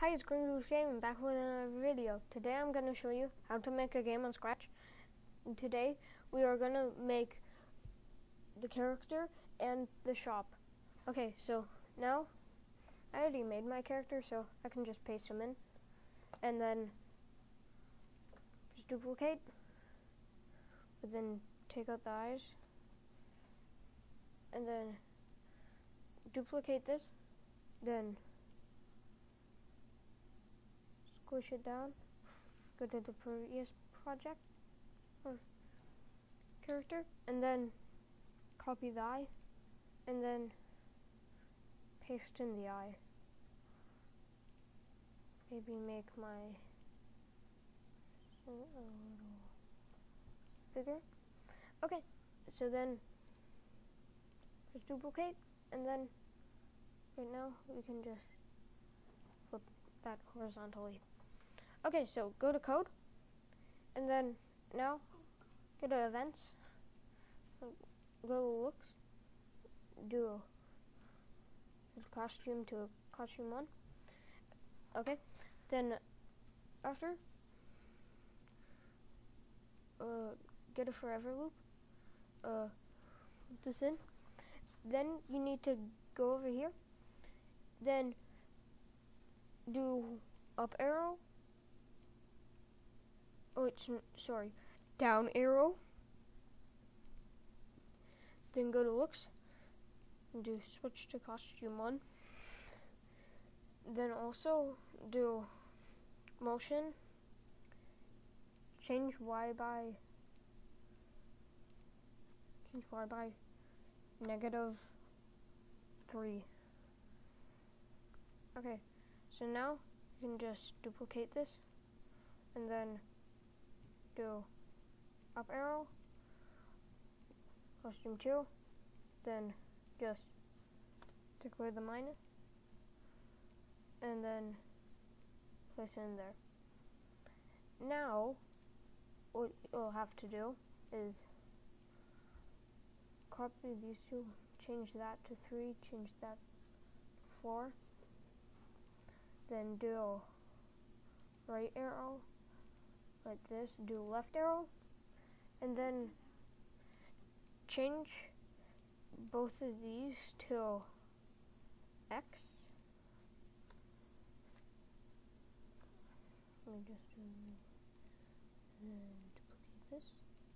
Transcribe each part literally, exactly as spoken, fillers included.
Hi, it's Goose Gaming back with another video. Today I'm going to show you how to make a game on Scratch. And today we are going to make the character and the shop. Okay, so now I already made my character, so I can just paste him in. And then just duplicate. But then take out the eyes. And then duplicate this. Then squish it down, go to the previous project or character, and then copy the eye, and then paste in the eye. Maybe make my a little bigger. Okay, so then just duplicate, and then right now we can just flip that horizontally. Okay, so go to code, and then now go to events, go to looks, do costume to costume one. Okay, then after, uh, get a forever loop, uh, put this in. Then you need to go over here, then do up arrow. Oh, it's sorry, down arrow. Then go to looks and do switch to costume one. Then also do motion, change Y by change Y by negative three. Okay, so now you can just duplicate this and then do up arrow, costume two, then just take away the minus, and then place it in there. Now, what you'll have to do is copy these two, change that to three, change that to four, then do right arrow, like this, do left arrow, and then change both of these to X. Let me just do and duplicate this.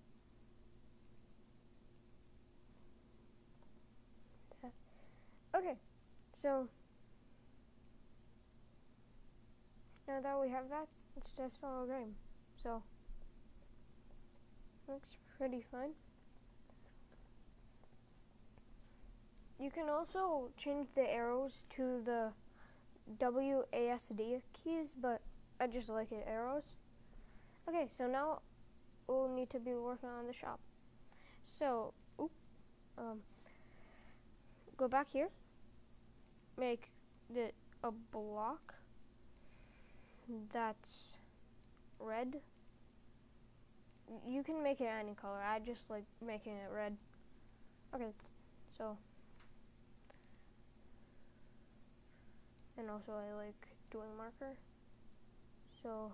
Okay, so now that we have that, let's test our game. So, looks pretty fun. You can also change the arrows to the W A S D keys, but I just like it arrows. Okay, so now we'll need to be working on the shop. So, oop, um, go back here, make the a block that's red. You can make it any color. I just like making it red. Okay, so and also I like doing marker. So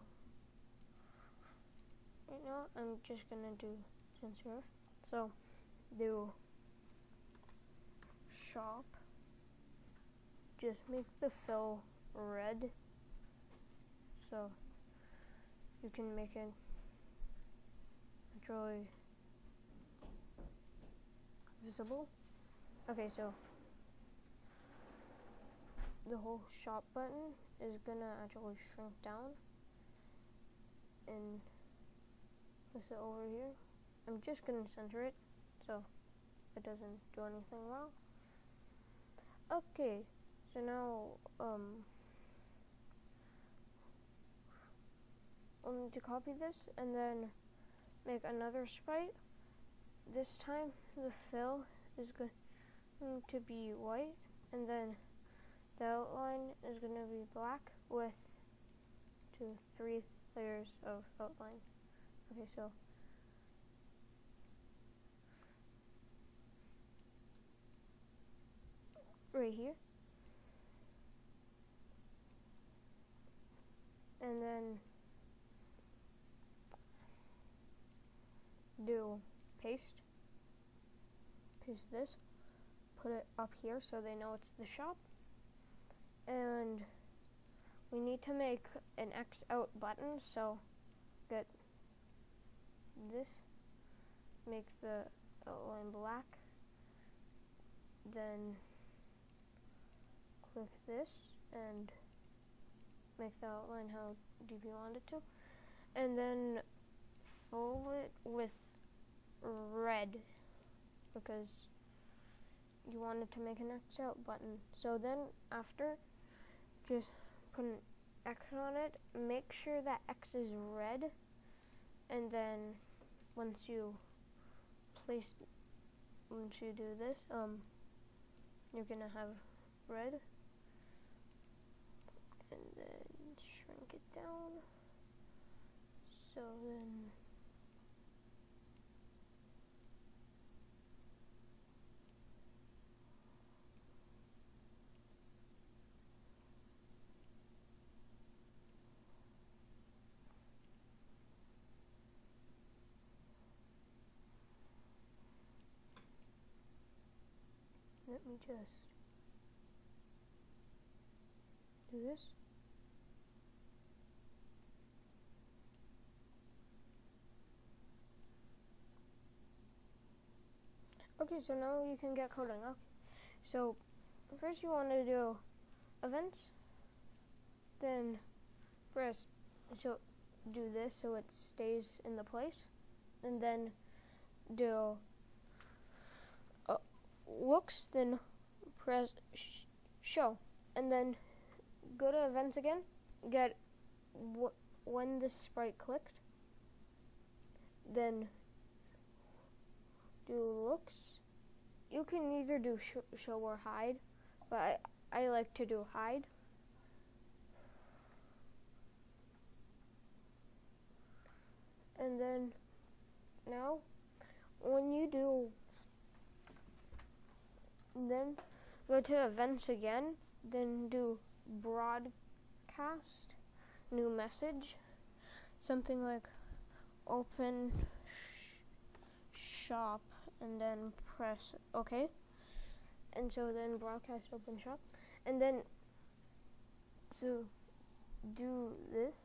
right now I'm just gonna do sans serif. So do shop. Just make the fill red. So you can make it actually visible. Okay, so the whole shop button is gonna actually shrink down and place it over here. I'm just gonna center it so it doesn't do anything wrong. Okay, so now um we'll need to copy this and then make another sprite. This time the fill is going to be white, and then the outline is going to be black with two, three layers of outline. Okay, so right here, and then do paste, paste this, put it up here so they know it's the shop, and we need to make an X out button, so get this, make the outline black, then click this and make the outline how deep you want it to, and then fill it with red because you wanted to make an X out button. So then after, just put an X on it, make sure that X is red, and then once you place, once you do this, um, you're gonna have red, and then shrink it down, so then let me just do this. Okay, so now you can get coding. Okay. So first you want to do events, then press, so do this so it stays in the place, and then do uh, looks, then press sh show, and then go to events again, get w when the sprite clicked, then do looks. You can either do sh show or hide, but I, I like to do hide. And then now when you do, then go to events again, then do broadcast, new message, something like open sh shop, and then press OK. And so then broadcast open shop, and then so do this.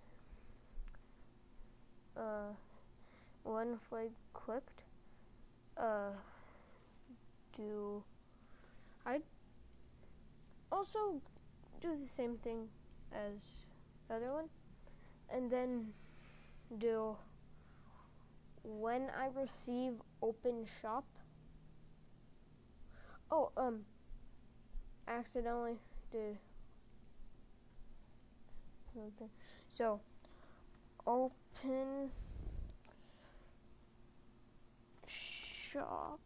Uh, one flag clicked. Uh, do hide. Also do the same thing as the other one, and then do when I receive open shop. Oh, um, accidentally did something. So open shop,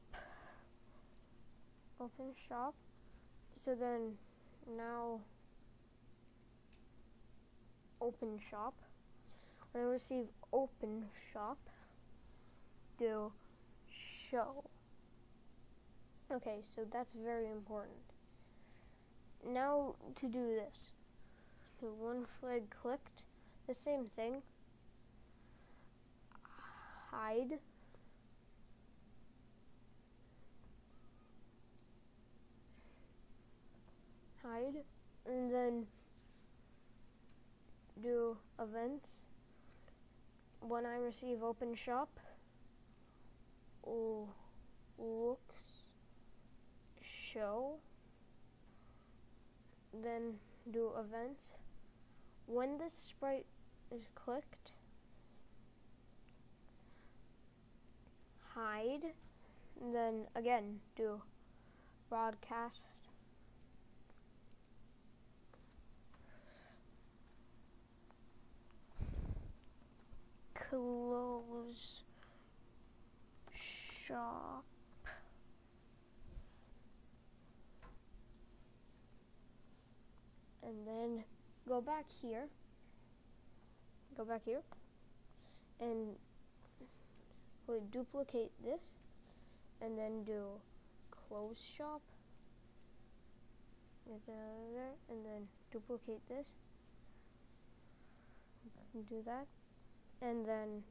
open shop. So then now open shop. When I receive open shop, do show. Okay, so that's very important. Now to do this, do one flag clicked, the same thing, hide, hide, and then do events. When I receive open shop, oh, looks, show, then do events. When the sprite is clicked, hide, and then again do broadcast, close shop, and then go back here, go back here, and we'll duplicate this, and then do close shop, get that out of there, and then duplicate this, do that, and then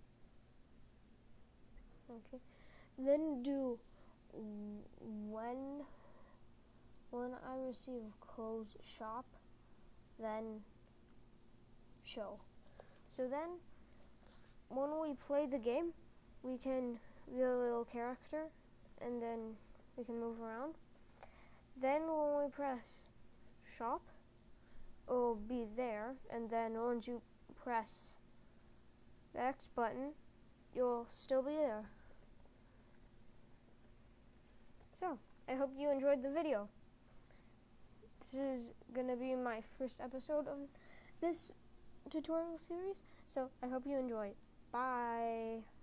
okay, then do when when I receive close shop, then show. So then when we play the game, we can be a little character, and then we can move around. Then when we press shop, it will be there, and then once you press the X button, you'll still be there. So, I hope you enjoyed the video. This is going to be my first episode of this tutorial series, so I hope you enjoy it. Bye!